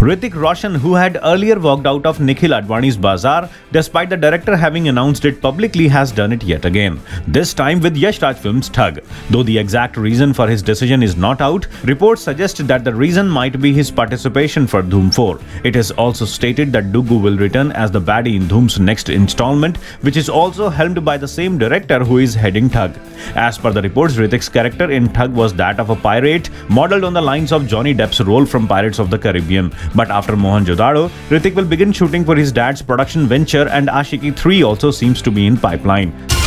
Hrithik Roshan, who had earlier walked out of Nikhil Advani's Bazaar despite the director having announced it publicly, has done it yet again, this time with Yash Raj Films' Thug. Though the exact reason for his decision is not out, reports suggest that the reason might be his participation for Dhoom 4. It is also stated that Duggu will return as the baddie in Dhoom's next installment, which is also helmed by the same director who is heading Thug. As per the reports, Hrithik's character in Thug was that of a pirate, modelled on the lines of Johnny Depp's role from Pirates of the Caribbean. But after Mohenjo-daro, Hrithik will begin shooting for his dad's production venture, and Aashiqui 3 also seems to be in pipeline.